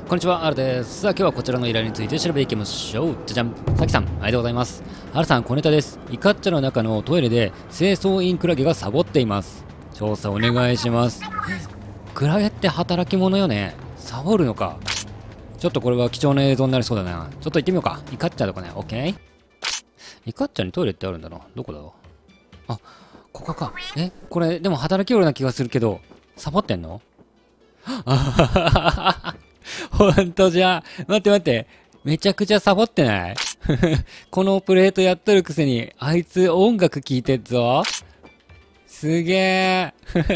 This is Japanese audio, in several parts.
こんにちは、Rです。さあ、今日はこちらの依頼について調べていきましょう。じゃじゃん。さきさん、ありがとうございます。Rさん、小ネタです。イカッチャの中のトイレで清掃員クラゲがサボっています。調査お願いします。クラゲって働き者よね。サボるのか。ちょっとこれは貴重な映像になりそうだな。ちょっと行ってみようか。イカッチャとかね、オッケー。イカッチャにトイレってあるんだな。どこだろう。あ、ここか。これ、でも働きような気がするけど、サボってんの？あはははは。ほんとじゃ。待って待って。めちゃくちゃサボってない？このプレートやっとるくせに、あいつ音楽聴いてっぞ。すげえ。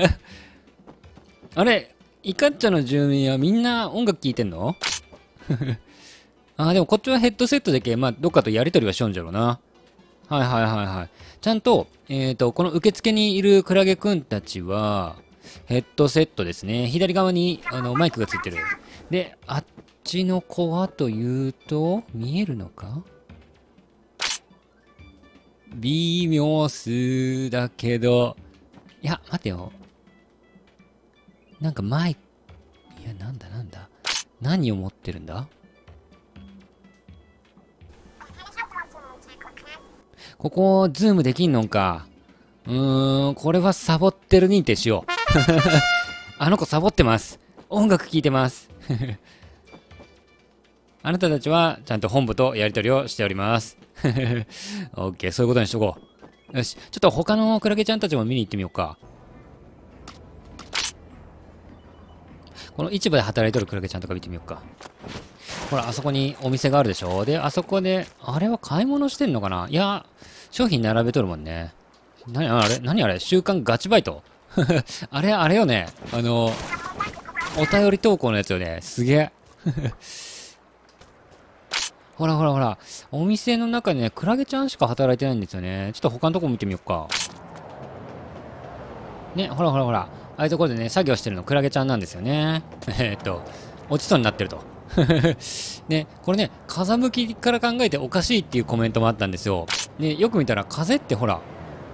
あれ、イカッチャの住民はみんな音楽聴いてんの？あ、でもこっちはヘッドセットでけ、まあ、どっかとやりとりはしょんじゃろな。はいはいはいはい。ちゃんと、この受付にいるクラゲくんたちは、ヘッドセットですね。左側に、マイクがついてる。で、あっちの子はというと、見えるのか？微妙数だけど、いや、待てよ。なんかマイク、いや、なんだなんだ。何を持ってるんだ？ここ、ズームできんのんか。これはサボってる認定しよう。あの子サボってます。音楽聴いてます。あなたたちはちゃんと本部とやり取りをしております。オッケー、そういうことにしとこう。よし、ちょっと他のクラゲちゃんたちも見に行ってみようか。この市場で働いてるクラゲちゃんとか見てみようか。ほら、あそこにお店があるでしょ。で、あそこで、あれは買い物してんのかな？いや、商品並べとるもんね。何あれ週刊ガチバイト。あれよね。お便り投稿のやつよね。すげえ。ほらほらほら。お店の中にね、クラゲちゃんしか働いてないんですよね。ちょっと他のとこ見てみようか。ね、ほらほらほら。ああいうところでね、作業してるのクラゲちゃんなんですよね。落ちそうになってると。ね、これね、風向きから考えておかしいっていうコメントもあったんですよ。ね、よく見たら風ってほら、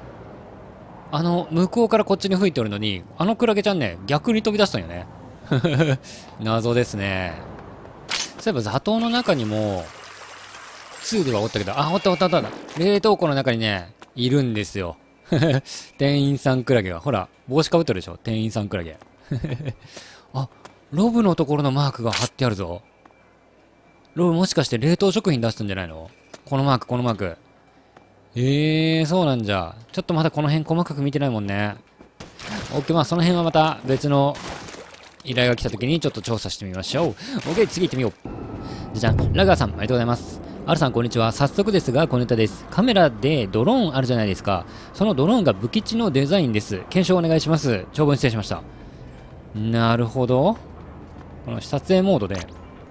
向こうからこっちに吹いておるのに、あのクラゲちゃんね、逆に飛び出したんよね。謎ですね。そういえば、座頭の中にも、2ではおったけど、あ、おったおったおった。冷凍庫の中にね、いるんですよ。店員さんクラゲが。ほら、帽子かぶってるでしょ？店員さんクラゲ。あ、ロブのところのマークが貼ってあるぞ。ロブもしかして冷凍食品出したんじゃないの？このマーク、このマーク。そうなんじゃ。ちょっとまだこの辺細かく見てないもんね。オッケー、まあその辺はまた別の依頼が来た時にちょっと調査してみましょう。オッケー、次行ってみよう。じゃん、ラガーさん、ありがとうございます。Rさん、こんにちは。早速ですが、小ネタです。カメラでドローンあるじゃないですか。そのドローンが武吉のデザインです。検証お願いします。長文失礼しました。なるほど。この撮影モードで、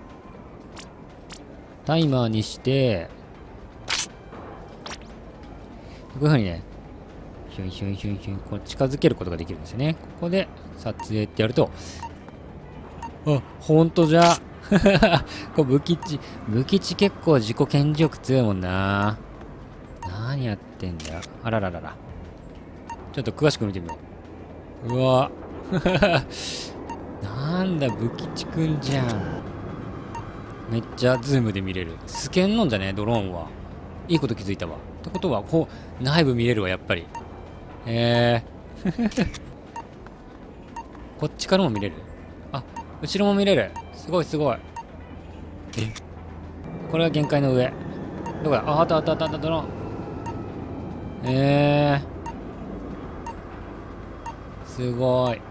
タイマーにして、こういう風にね、ヒュンヒュンヒュンヒュン、こう近づけることができるんですよね。ここで撮影ってやると、あ、ほんとじゃ。こう武吉結構自己顕示欲強いもんな。何やってんだよ。あらららら。ちょっと詳しく見てみよう。うわ。なんだ、武吉くんじゃん。めっちゃズームで見れる。スケンのんじゃね、ドローンは。いいこと気づいたわ。ってことは、こう、内部見れるわ、やっぱり。こっちからも見れる。あ、後ろも見れる。すごいすごい。これは限界の上。どこだ？あ、あったあったあったあった、ドローン。すごい。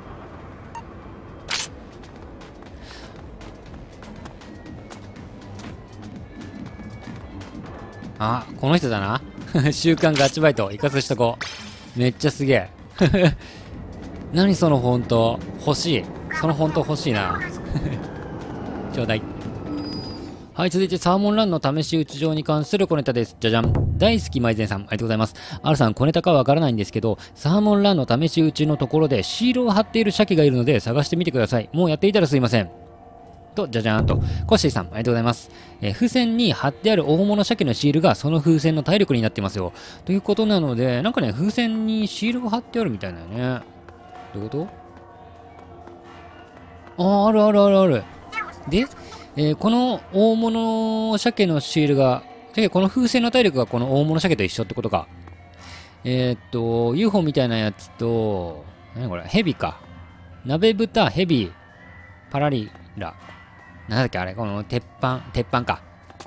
あ、この人だな。週刊ガチバイト、イカスしとこう。めっちゃすげえ。何そのフォント。欲しい。そのフォント欲しいな。ちょうだい。はい、続いてサーモンランの試し撃ち場に関する小ネタです。じゃじゃん。大好きマイゼンさん、ありがとうございます。Rさん、小ネタかわからないんですけど、サーモンランの試し撃ちのところでシールを貼っている鮭がいるので探してみてください。もうやっていたらすいません。と、じゃじゃーんと。コッシーさん、ありがとうございます。風船に貼ってある大物鮭のシールがその風船の体力になっていますよ。ということなので、なんかね、風船にシールが貼ってあるみたいだよね。どういうこと？あるあるあるある。で、 この大物鮭のシールが、この風船の体力がこの大物鮭と一緒ってことか。UFO みたいなやつと、何これ、ヘビか。鍋豚、ヘビ、パラリラ。なんだっけあれ、この鉄板か。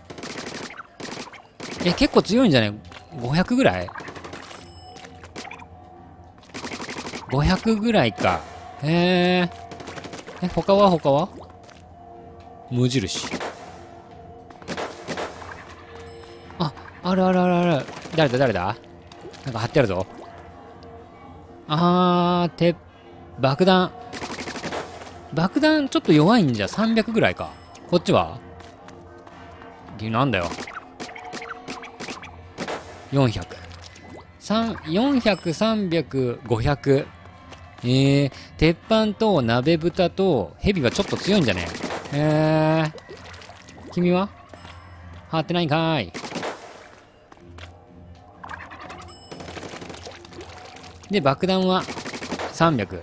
結構強いんじゃない ?500 ぐらい ?500 ぐらいか。他は無印。ある。誰だなんか貼ってあるぞ。爆弾。爆弾ちょっと弱いんじゃ。300ぐらいか。こっちはなんだよ。400。400、300、500。鉄板と鍋豚とヘビはちょっと強いんじゃね。君は貼ってないんかーい。で、爆弾は300。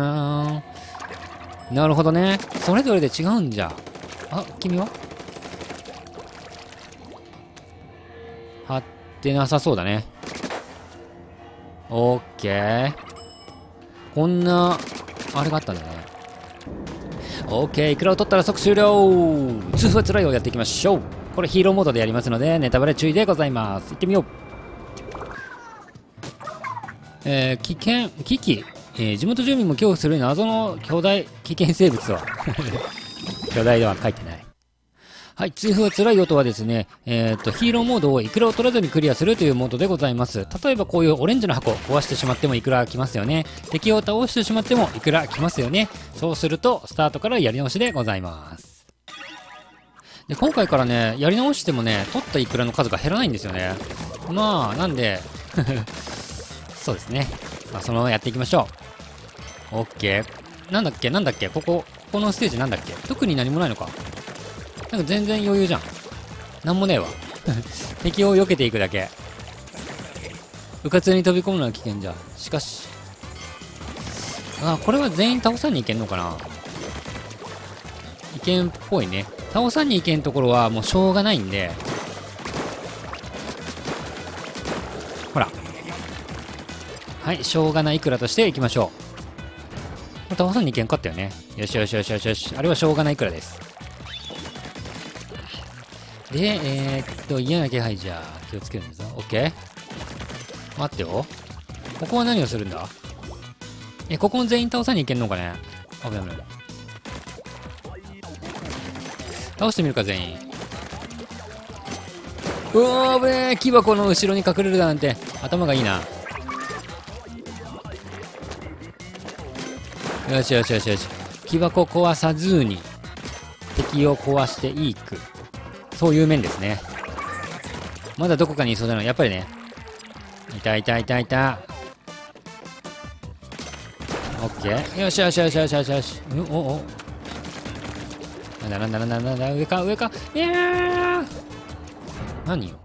なるほどね。それぞれで違うんじゃ。君は貼ってなさそうだね。オッケー。こんな、あれがあったんだね。オッケー。イクラを取ったら即終了。通風つらいをやっていきましょう。これヒーローモードでやりますので、ネタバレ注意でございます。行ってみよう。危機、地元住民も恐怖する謎の巨大危険生物は巨大では書いてない。はい、通風つらい音はですね、ヒーローモードをイクラを取らずにクリアするというモードでございます。例えばこういうオレンジの箱壊してしまってもイクラ来ますよね。敵を倒してしまってもイクラ来ますよね。そうするとスタートからやり直しでございます。で、今回からね、やり直してもね、取ったイクラの数が減らないんですよね。なんでそうですね。そのままやっていきましょう。オッケー。なんだっけこのステージなんだっけ。特に何もないのか。なんか全然余裕じゃん。なんもねえわ。敵を避けていくだけ。うかつに飛び込むのは危険じゃ。しかし。これは全員倒さに行けんのかな。いけんっぽいね。倒さに行けんところはもうしょうがないんで。ほら。はい、しょうがないくらとしていきましょう。倒さにいけんかったよね。よし。あれはしょうがないくらです。で、嫌な気配じゃ気をつけるんだぞ。オッケー。待ってよ。ここは何をするんだ。ここも全員倒さにいけんのかね。危ない。倒してみるか、全員。うわー、危ねえ。木箱の後ろに隠れるだなんて頭がいいな。よし。木箱壊さずに敵を壊していく。そういう面ですね。まだどこかにいそうだな。やっぱりね。いた。オッケー。よし。なんだ。上か。いやー。何よ。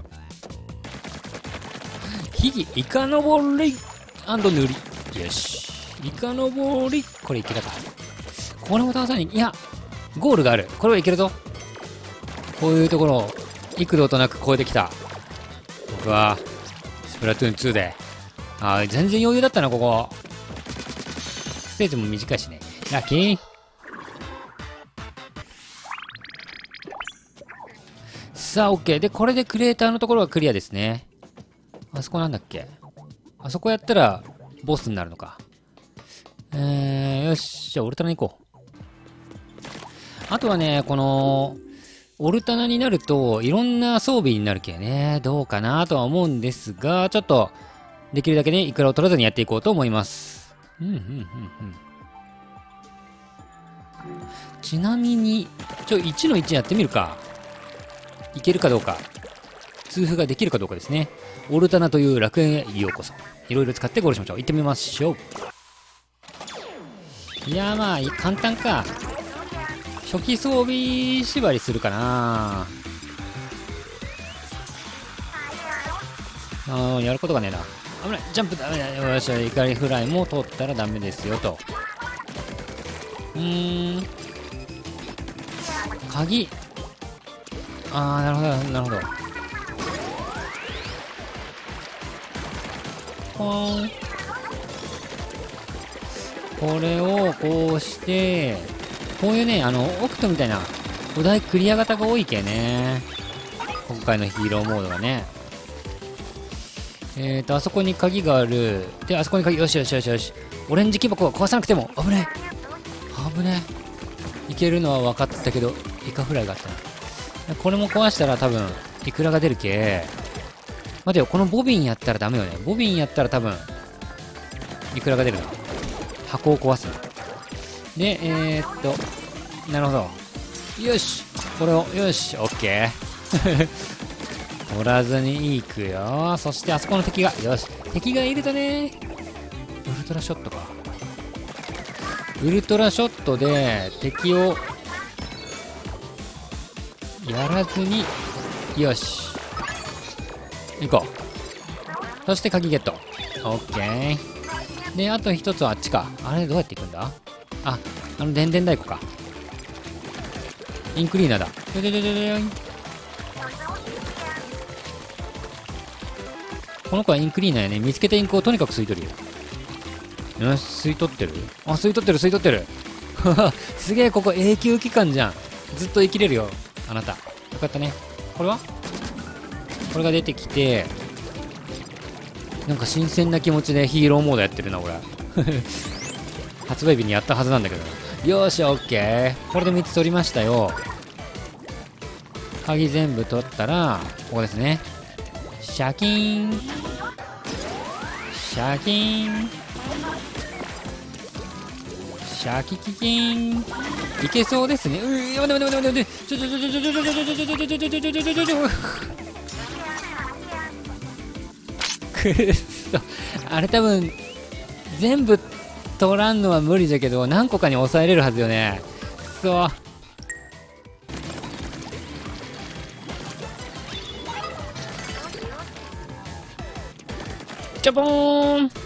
イカのぼり塗り。よし。イカのぼり。これいけたか。これも倒さに、いや、ゴールがある。これはいけるぞ。こういうところを幾度となく越えてきた。僕は、スプラトゥーン2で。全然余裕だったな、ここ。ステージも短いしね。ラッキー。さあ、OK。で、これでクリエイターのところはクリアですね。あそこなんだっけ。あそこやったら、ボスになるのか。よし。じゃあ、オルタナ行こう。あとはね、この、オルタナになると、いろんな装備になるけね。どうかなとは思うんですが、ちょっと、できるだけね、イクラを取らずにやっていこうと思います。ちなみに、1の1やってみるか。いけるかどうか。通風ができるかどうかですね。オルタナという楽園へようこそ。いろいろ使ってゴールしましょう。行ってみましょう。いやー簡単か。初期装備縛りするかな。やることがねえな。危ない。ジャンプダメだ。よし、怒りフライも取ったらダメですよと。 鍵。あー、なるほど、なるほど。ほーん。これをこうして、こういうね、オクトみたいな、お題クリア型が多いけね。今回のヒーローモードがね。あそこに鍵がある。で、あそこに鍵、よしよしよしよし。オレンジ木箱は壊さなくても、危ねえ。危ねえ。いけるのは分かったけど、イカフライがあったな。これも壊したら多分、イクラが出るけ。待てよ、このボビンやったらダメよね。ボビンやったら多分、イクラが出るな。箱を壊す。で、なるほど。よし。これを、よし、オッケー。取らずに行くよ。そしてあそこの敵が、よし。敵がいるとね、ウルトラショットか。ウルトラショットで敵をやらずに、よし。行こう。そして鍵ゲット。オッケー。で、あと一つはあっちか。あれ、どうやって行くんだ？あ、電電太鼓か。インクリーナーだ。でででででん。この子はインクリーナーやね。見つけたインクをとにかく吸い取るよ。よし、吸い取ってる？あ、吸い取ってる、吸い取ってる。すげえ、ここ永久期間じゃん。ずっと生きれるよ、あなた。よかったね。これは？これが出てきて、なんか新鮮な気持ちでヒーローモードやってるな、俺。発売日にやったはずなんだけど。よーし、オッケー。これで3つ取りましたよ。鍵全部取ったら、ここですね。シャキーン。シャキーン。シャキキキーン。いけそうですね。待て待て待て待て。ちょ。くっそ。あれ多分、全部取らんのは無理だけど、何個かに抑えれるはずよね。くそ。チョポーン。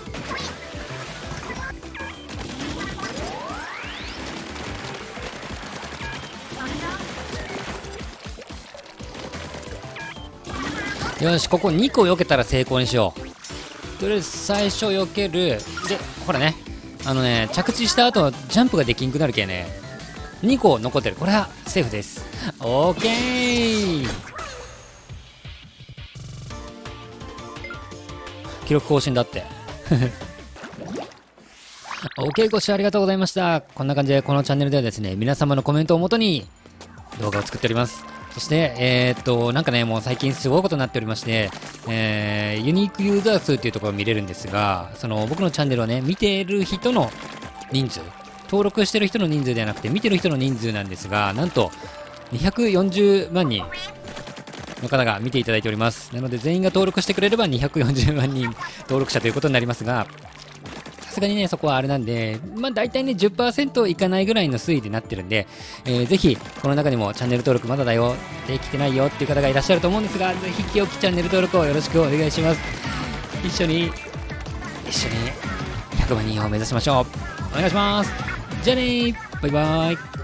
よし、ここ2個避けたら成功にしよう。とりあえず最初避ける。で、ほらね。着地した後、ジャンプができんくなるけね。2個残ってる。これはセーフです。オーケー。記録更新だって。OK、ご視聴ありがとうございました。こんな感じでこのチャンネルではですね、皆様のコメントをもとに動画を作っております。そして、なんかね、もう最近すごいことになっておりまして、ユニークユーザー数っていうところを見れるんですが、僕のチャンネルをね、見ている人の人数、登録してる人の人数ではなくて、見てる人の人数なんですが、なんと、240万人の方が見ていただいております。なので、全員が登録してくれれば240万人登録者ということになりますが、さすがにね、そこはあれなんで、まあ大体ね、10% いかないぐらいの推移でなってるんで、ぜひ、この中にもチャンネル登録まだだよ、できてないよっていう方がいらっしゃると思うんですが、ぜひ、清きチャンネル登録をよろしくお願いします。一緒に100万人を目指しましょう。お願いします。じゃあねー、バイバーイ。